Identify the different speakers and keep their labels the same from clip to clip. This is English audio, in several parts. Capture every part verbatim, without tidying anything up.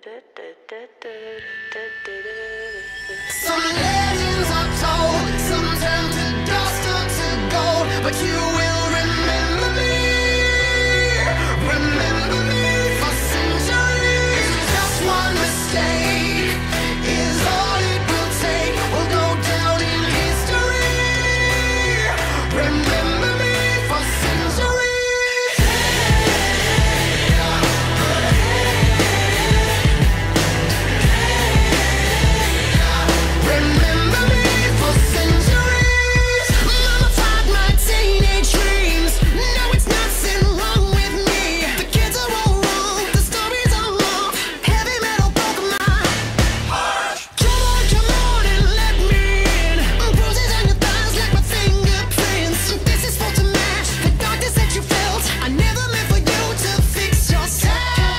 Speaker 1: Some legends are told, some turn to dust or to gold, but you will remember me, remember me for centuries. Just one mistake is all it will take. We'll go down in history. Remember me for centuries. Remember me for centuries. Mama tied my teenage dreams. No, it's nothing wrong with me. The kids are all wrong, the stories are wrong. Heavy metal broke my heart. Come on, come on and let me in. Bruises on your thighs like my fingerprints. This is for to match the darkness that you felt. I never meant for you to fix yourself.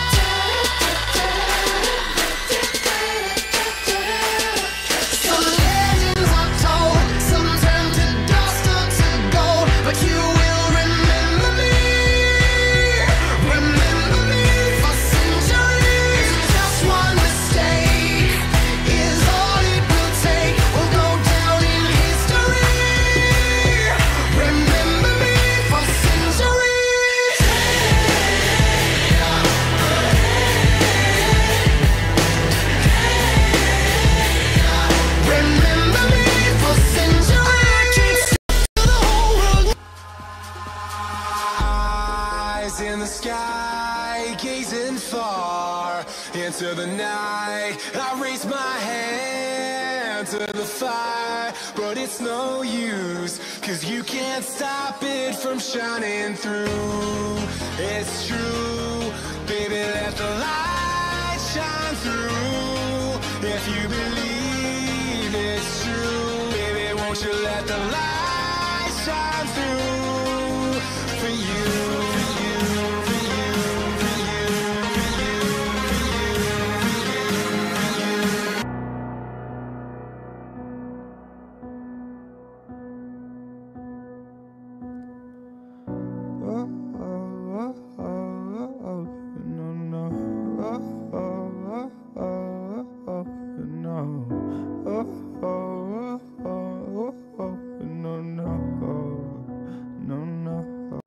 Speaker 1: Some legends are told, some turn to dust or to gold, but you will remember me, remember me for centuries. Just one mistake is all it will take. We'll go down in history. Remember me for centuries. Remember me for centuries. The whole world.
Speaker 2: Eyes in the sky, gazing far into the night. I raise my hand to the fire, but it's no use, cause you can't stop it from shining through. It's true, baby, let the light shine through. If you believe it's true, baby, won't you let the light shine through for you, for you, for you, for you, for you, for you, for you.
Speaker 3: Oh, oh, oh, oh, oh, no, no. Oh, oh, oh, oh, oh, no. Oh, oh, oh, oh, oh, no, no. No, no.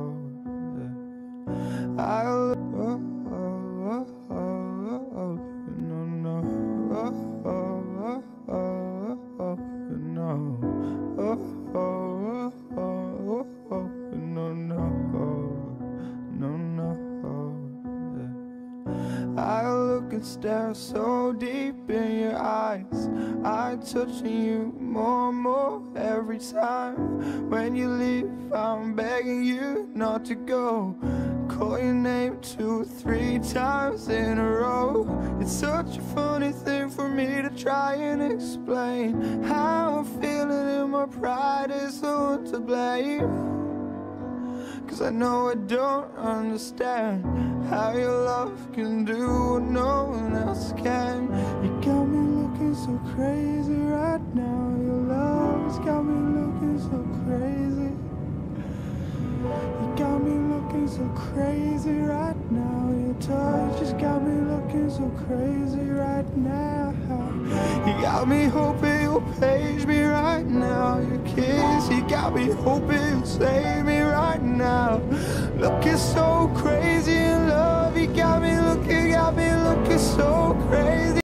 Speaker 3: I oh, oh, oh, oh, oh, no, no. Oh, oh, oh, oh, oh, no. Oh, oh, oh, oh, oh, no, no. No, no. I look and stare so deep in your eyes. I'm touching you more and more every time. When you leave, I'm begging you not to go. Call your name two or three times in a row. It's such a funny thing for me to try and explain how I'm feeling, and my pride is the one to blame. Cause I know I don't understand how your love can do what no one else can. You got me looking so crazy right now. Your love's got me looking so crazy. You got me looking so crazy right now. Your touch just got me looking so crazy right now. You got me hoping you'll page me right now. Your kiss, you got me hoping you'll save me right now. Looking so crazy in love, you got me looking, got me looking so crazy.